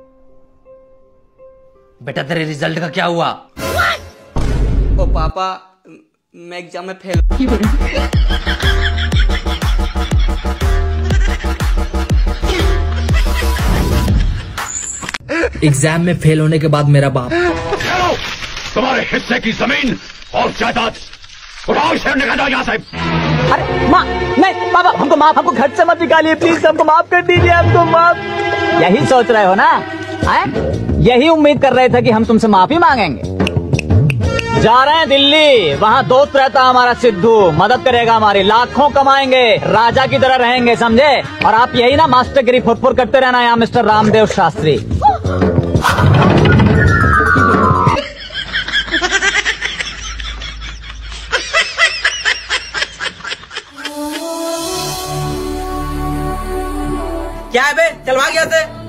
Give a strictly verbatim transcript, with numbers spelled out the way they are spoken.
बेटा तेरे रिजल्ट का क्या हुआ? ओ पापा, मैं एग्जाम में फेल। एग्जाम में फेल होने के बाद मेरा बाप तुम्हारे हिस्से की जमीन और जायदाद उठाओ, इसे निकालो यहाँ से। अरे माँ, नहीं पापा, हमको माफ, हमको घर से मत निकालिए प्लीज, हमको माफ कर दीजिए, हमको माफ। यही सोच रहे हो ना? आए? यही उम्मीद कर रहे थे कि हम तुमसे माफी मांगेंगे। जा रहे हैं दिल्ली, वहाँ दोस्त रहता हमारा सिद्धू, मदद करेगा हमारी, लाखों कमाएंगे, राजा की तरह रहेंगे, समझे? और आप यही ना मास्टरगिरी फुटफुट करते रहना यहाँ मिस्टर रामदेव शास्त्री। क्या है बे, चलवा गया थे?